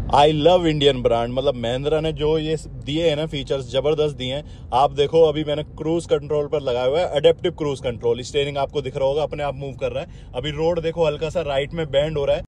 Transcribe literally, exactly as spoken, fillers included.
I love Indian brand. मतलब महिंद्रा ने जो ये दिए हैं ना फीचर्स, जबरदस्त दिए हैं। आप देखो अभी मैंने क्रूज कंट्रोल पर लगाया हुआ है, अडेप्टिव क्रूज कंट्रोल। स्टीयरिंग आपको दिख रहा होगा अपने आप मूव कर रहा है। अभी रोड देखो हल्का सा राइट में बेंड हो रहा है।